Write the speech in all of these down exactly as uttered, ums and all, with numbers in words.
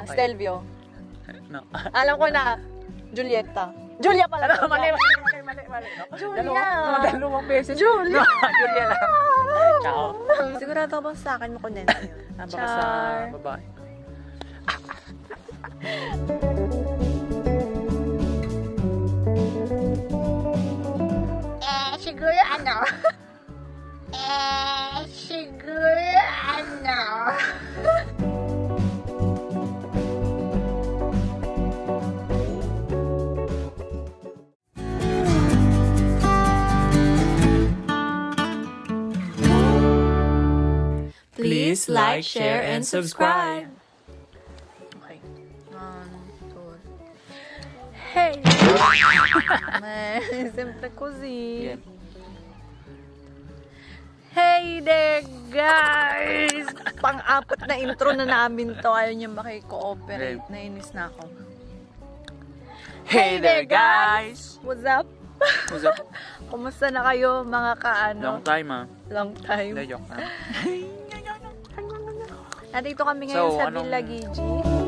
Okay. Stelvio. No. Alam ko na. Julieta. Julia pala. Ano, mali, mali, mali, mali, mali. No? Julia. Dalawang, dalawang beses. Julia. No, Julia lang. Ciao. Sigurado ba sa akin mo konenta yun? Ah, baka sa babae. Eh, siguro ano? eh, siguro ano? Please like, share, and subscribe. Okay. One, two. Hey! Siyempre così. Yeah. Hey there, guys! Pang-apat na intro na namin to. Ayaw niya makikooperate. Hey. Nainis na ako. Hey there, guys! What's up? What's up? Kumusta na kayo, mga kaano? Long time, ah. Long time. Hindi, joke na. Nandito kami ngayon So, sa anong- Villa Gigi.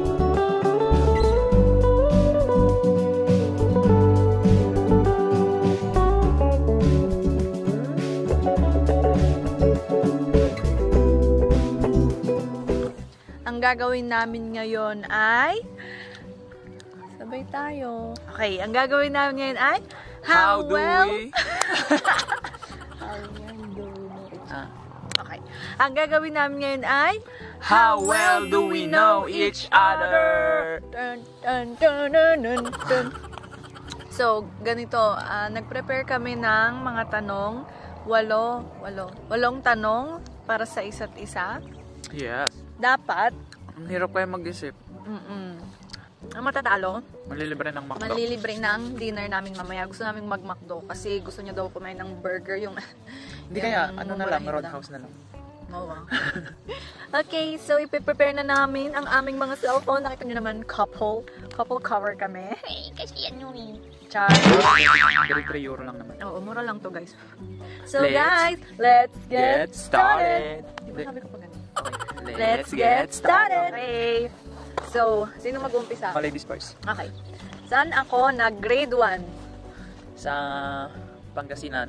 Ang gagawin namin ngayon ay... Sabay tayo. Okay, ang gagawin namin ngayon ay... How do well... we? How well do we know each Ah. Okay. Ang gagawin namin ngayon ay... How well do we know each other? Dun, dun, dun, dun, dun, dun. So, ganito. Uh, nag-prepare kami ng mga tanong. Walo, walo. Walong tanong para sa isa't isa. Yes. Dapat, Ang hirap kaya mag-isip. mm-mm. Ang matatalo, Malilibre ng McDo. malilibre ng dinner namin mamaya. Gusto namin mag-McDo kasi gusto niya daw kumain ng burger. Yung, Hindi yung kaya, ano na lang, mumurahin roadhouse na lang. Oo. Okay, so ipiprepare na namin ang aming mga cellphone. Nakita nyo naman, couple. Couple cover kami. Hey, kasi yan yun eh. Char. three euro lang naman. Oo, mura lang to guys. So Let's guys, let's get, Get started! Di ba sabi ko pa ganun? Okay. Let's get started! Okay. So, sino mag-umpisa? Oh, ladies first. Okay. Saan ako nag-grade one? Sa Pangasinan.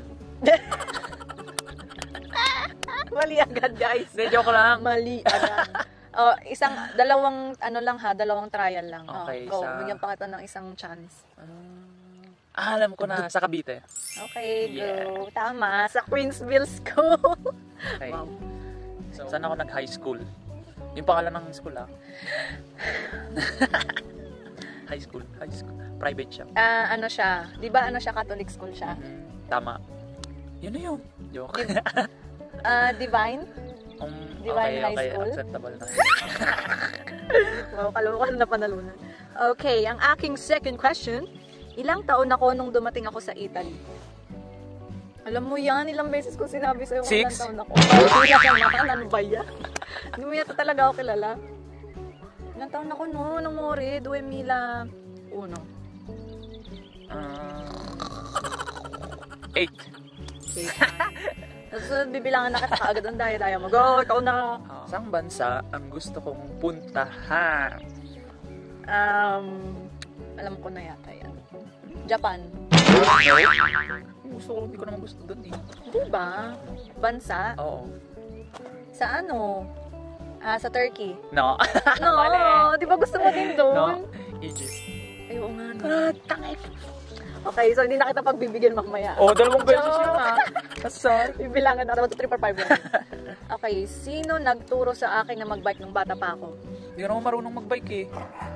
Mali agad guys. Hindi, joke lang. Mali agad. Oh, isang, dalawang, ano lang ha, dalawang trial lang. Okay, Oh, go, sa- bigyan pa kita ng isang chance. Ah, alam ko na, sa Cavite. Okay, Yeah. go. Tama, sa Queensville School. Okay. Wow. So, saan ako nag-high school? Yung pangalan ng school, ah. High school, high school. Private siya. Ah, ano siya? Di ba ano siya, Catholic school siya? Mhm. Tama. Yun na yun. Joke. Ah, Divine? Um, Divine okay, High okay. School? Acceptable na. Wow, kalokohan na panalunan. Okay, ang aking second question. Ilang taon ako nung dumating ako sa Italy? Alam mo yan, ilang beses ko sinabi sa'yo kung ilang Six? taon ako. Ay, ilang taon ano ba yan? Hindi mo yata talaga ako kilala. Ilang taon ako no, nung mori, due mila uno. Uh, eight. Okay. Tapos bibilangan na kita kaagad ang daya-daya mo. Go, ikaw na. Uh, Isang bansa ang gusto kong puntahan. Um, alam ko na yata yan. Japan. Gusto ko, hindi ko naman gusto doon eh. Di ba? Bansa? Oo. Sa ano? Ah, sa Turkey. No. No, Mali. di ba gusto mo din doon? No. Egypt. Ay, oo nga. No. Tangik. Okay, so hindi na kita pagbibigyan mamaya. Oh, dalawang beses yun ah. Kasar. Bibilangan na. one, two, three, four, five. Okay, sino nagturo sa akin na magbike nung bata pa ako? Hindi ko naman marunong magbike eh.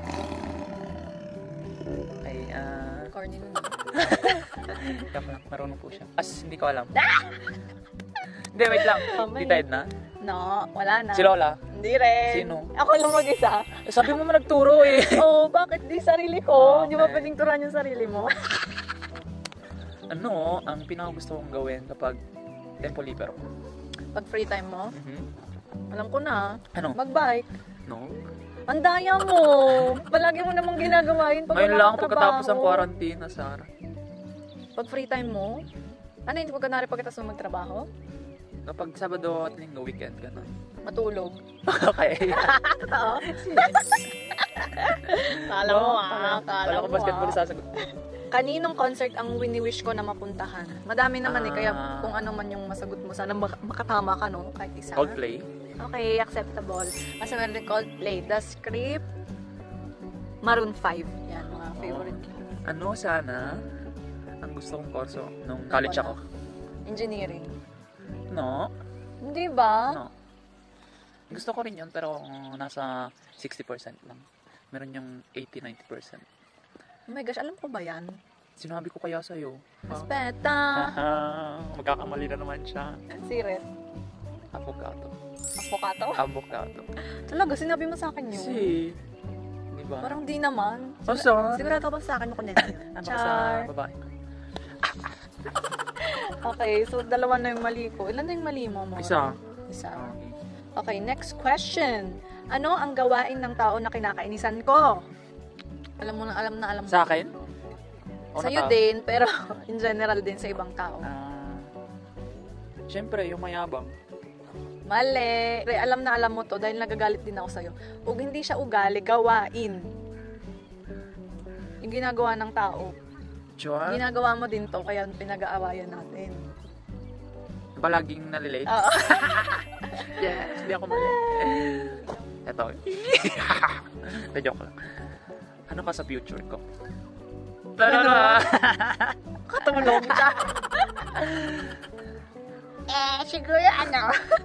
Ay, ah... Corny nun. Uh, marunong po siya. As, hindi ko alam. Hindi, wait lang. Hindi tayo na. No, wala na. Si Lola? Hindi rin. Sino? Ako lang mag-isa. Eh, sabi mo man nagturo eh. Oh, bakit di sarili ko? Hindi Okay. mo pwedeng turuan yung sarili mo. Ano, ang pinakagusto kong gawin kapag tempo libero? Pag free time mo, Mhm. alam ko na, Ano? magbike. No? Ang daya mo! Palagi mo namang ginagawa yun pag Ngayon wala lang kang pagkatapos ng trabaho. quarantine, Sarah. Pag free time mo, ano hindi ko ganari pagkatapos mo magtrabaho? Kapag Sabado at Linggo, weekend, gano'n. Matulog. Okay. Oo. Kala mo ah. Kala ko basketball sasagot. Kaninong concert ang wini-wish ko na mapuntahan? Madami naman eh, kaya Ah. kung ano man yung masagot mo, sana mak- makatama ka, no? Kahit isa. Coldplay. Okay, acceptable. Kasi meron din Coldplay. The Script, Maroon five. Yan, mga favorite. Ano sana ang gusto kong kurso nung college ako? Engineering. No? Hindi ba? No. Gusto ko rin yun, pero uh, nasa sixty percent lang. Meron yung eighty to ninety percent. Oh my gosh, alam ko ba yan? Sinabi ko kaya sa'yo. Respeta. Magkakamali na naman siya. Siret. Avocado. Avocado? Avocado. Talaga, sinabi mo sa akin yun. Si... Di ba? Parang di naman. Basta. Sigurado ba sa akin mo kunento yun? Baka sa babae. Okay, so dalawa na yung mali ko. Ilan na yung mali mo? Mora? Isa. Isa. Okay, next question. Ano ang gawain ng tao na kinakainisan ko? Alam mo na, alam na, alam mo. Sa akin? O Sa'yo na tao? din, pero in general din sa ibang tao. Ah, Siyempre, yung mayabang. Mali. Pre, alam na alam mo to dahil nagagalit din ako sa'yo. Huwag hindi siya ugali, gawain. Yung ginagawa ng tao. Sure? Ginagawa mo din to, kaya pinag-aawayan natin. Palaging nalilate? Oo. Yes, hindi ako mali. Ito. Ito, joke lang. Ano ka sa future ko? Ano? Katulog siya. Eh, siguro ano?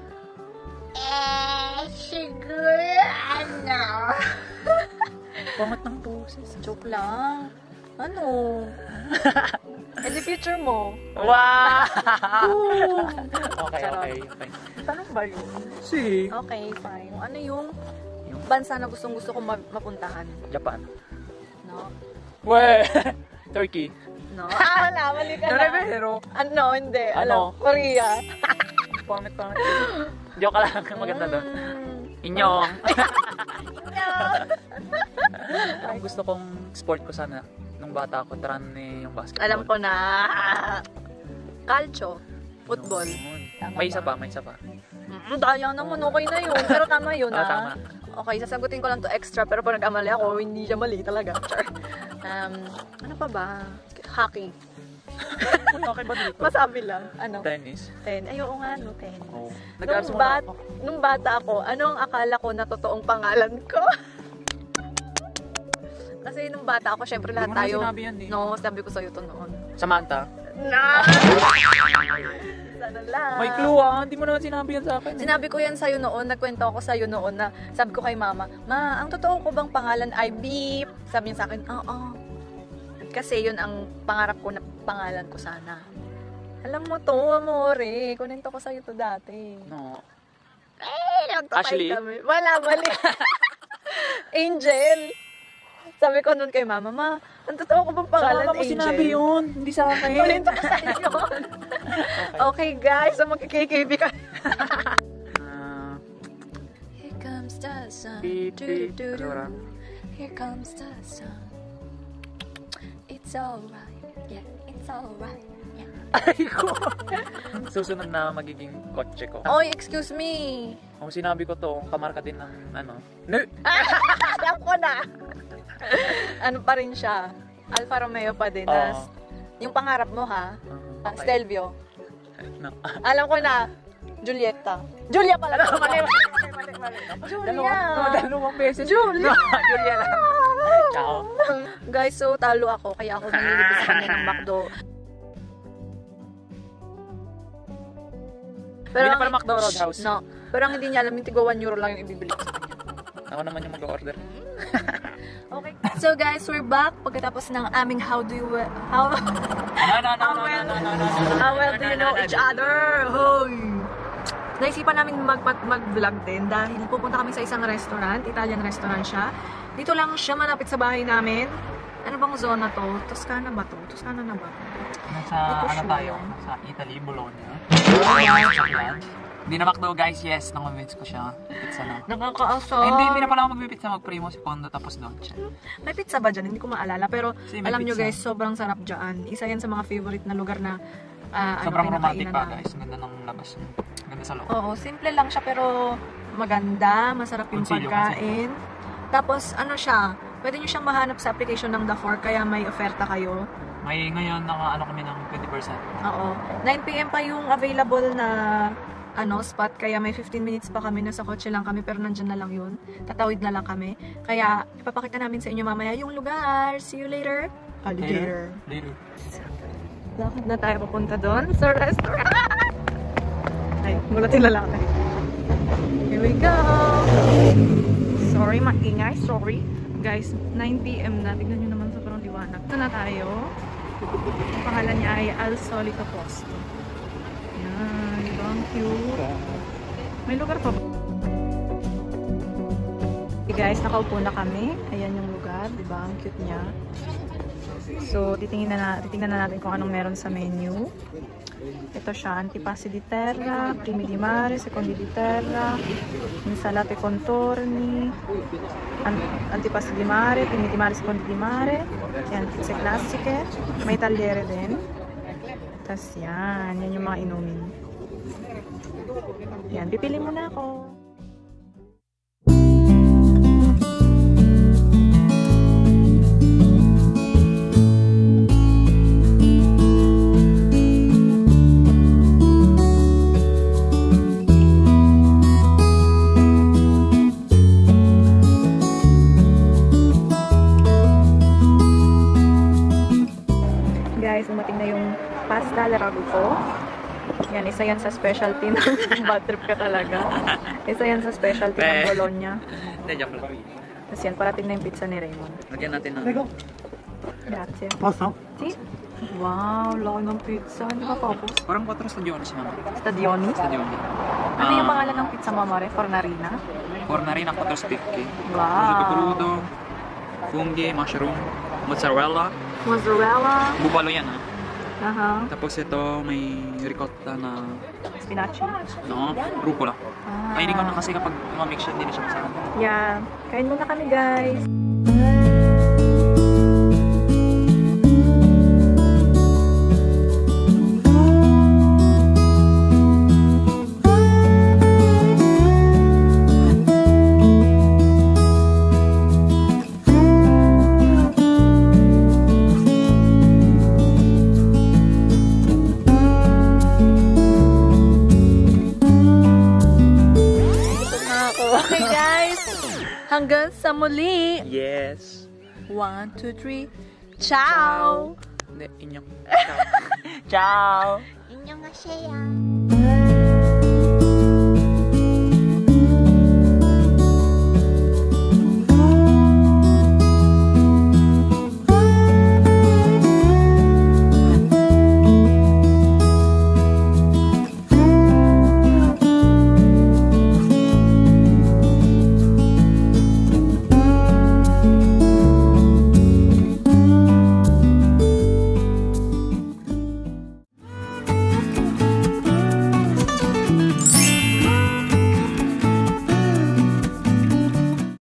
Eh, siguro ano? Pangat ng boses. Joke lang. Ano? Eh, the future mo. Wow! Boom! Okay, Charot. okay, okay. Tanong ba yun? Si? Okay, fine. Ano yung Yung bansa na gustong gusto kong ma- mapuntahan? Japan. No? We! Turkey. No? Ah, wala. Mali ka na. Pero, Ano? Hindi. Ano? Alam. Korea. pangit pangit. Joke lang, maganda doon. Mm. Inyong. Inyong. Ang gusto kong sport ko sana nung bata ako, tran eh, yung basketball. Alam ko na. Calcio. Football. Yun. Tama May isa ba? pa, may isa pa. Mm, daya naman. Okay na yun. Pero tama yun, Oo, ah. tama. Okay, sasagutin ko lang to extra. Pero pag nag-amali ako, hindi siya mali talaga. Char. Um, ano pa ba? Hockey. Okay ba dito? Masabi lang. Ano? Tennis. Ten. Ay, oo nga, no, ten. Oh. Nung, Nag-aaral mo bat, na ako. nung bata ako, ano ang akala ko na totoong pangalan ko? Kasi nung bata ako, syempre lahat Hindi mo tayo... naman sinabi yan eh. No, sabi ko sa'yo to noon. Samantha. Na! Sana lang. May clue ah. Hindi mo naman sinabi yan sa akin. eh. Sinabi ko yan sa'yo noon, nagkwento ako sa'yo noon na sabi ko kay mama, Ma, ang totoo ko bang pangalan ay Beep? Sabi niya sa akin, oo. Kasi yun ang pangarap ko na pangalan ko sana. Alam mo to, amore. Kunento ko sa'yo to dati. No. Eh, nagtatay Ashley? kami. Wala, mali. Angel. Sabi ko nun kay mama, Ma, ang totoo ko bang Sa pangalan, mama mo Angel? sinabi yun. Hindi sa akin. Kunento ko sa'yo yun. Okay, guys, so magkikb ka. Ah, Here comes the sun. beep, beep. Do, do, do. Ano ra? Here comes the sun. It's alright. Yeah, it's alright. Yeah. Ay ko. Susunod na magiging kotse ko. Oy, excuse me. Kung sinabi ko to, kamarka din ng ano. No. Alam ko na. Ano pa rin siya? Alfa Romeo pa din. Oo. Nas- yung pangarap mo ha? Uh, Uh, Stelvio. No. Alam ko na. Julieta. Julia pala. Mali, mali, mali, mali. Julia. Dalawa, dalawang beses. Julia. No, Julia lang. Ciao. Guys, so talo ako. Kaya ako nililibis sa kanya ng McDo. Hindi na ang- pala McDo Roadhouse. No. Pero ang hindi niya alam, yung tigo one euro lang yung ibibili ko sa kanya. Ako naman yung mag-order. Okay. So guys, we're back pagkatapos ng aming how do you how No, no, no, no, no, no, no, no, no. how well do you know each other? Hoy. Naisipan namin mag mag-vlog din dahil pupunta kami sa isang restaurant, Italian restaurant siya. Dito lang siya malapit sa bahay namin. Ano bang zona to? Toscana ba to? Toscana na ba? Nasa, Hindi ko ano sure. tayo? Sa Italy, Bologna. Hindi na McDo guys, yes. Na-convince ko siya. Pizza na. Nakakaasar. Ay, hindi, hindi na pala ako magpipizza. Mag-primo si Pondo tapos dolce. May pizza ba dyan? Hindi ko maalala. Pero Kasi may alam nyo pizza. guys, sobrang sarap dyan. Isa yan sa mga favorite na lugar na ah, Sobrang ano, romantic kinakainan pa namin. guys. Ganda ng labas niya. Ganda sa loob. Oo, simple lang siya pero maganda, masarap yung Consilyo, pagkain. Tapos ano siya, Pwede nyo siyang mahanap sa application ng The Fork, kaya may oferta kayo. May ngayon, naka, ano kami ng twenty percent. Oo. nine p m pa yung available na ano, spot, kaya may fifteen minutes pa kami, nasa kotse lang kami, pero nandyan na lang yun. Tatawid na lang kami. Kaya, ipapakita namin sa inyo mamaya yung lugar. See you later. Later. Later. Lakad na tayo papunta doon sa restaurant. Ay, mulat yung lalaki. Here we go. Sorry, maingay. Sorry. Guys, nine p m na. Tignan nyo naman, sobrang liwanag. Ito na tayo. Ang pangalan niya ay Al Solito Posto. Yan, diba? Ang cute. May lugar pa ba? Okay guys, nakaupo na kami. Ayan yung lugar, diba? Ang cute niya. So, titingnan na, titingnan na natin kung anong meron sa menu. Ito siya, antipasti di terra, primi di mare, secondi di terra, insalate contorni, an antipasti di mare, primi di mare, secondi di mare, yan, pizze classiche, may tagliere din. Tapos yan, yan yung mga inumin. Yan, pipili muna ako. Guys, umating na yung pasta larago ko. Yan, isa yan sa specialty ng bad trip ka talaga. Isa yan sa specialty ng Bologna. Hindi, joke lang. Tapos yan, parating na yung pizza ni Raymond. Lagyan natin ng... Grazie. Pasta? See? Wow, laki ng pizza. Hindi ba tapos? Parang quattro stagioni si mama. Stadioni? Stadioni. Ano yung pangalan ng pizza, Mamare? Fornarina? Fornarina, quattro spicchi. Wow. Prosciutto crudo, funghi, mushroom, mozzarella. Mozzarella. Bubalo yan ha. Aha. Tapos ito may ricotta na Spinachi. no, rucola. Ah. Kainin ko na kasi kapag mamix siya, hindi na siya masarap. Yeah. Kain muna kami, guys. Okay guys, hanggang sa muli. Yes. One, two, three. Ciao! Hindi, inyong. Ciao. Ciao. 안녕하세요.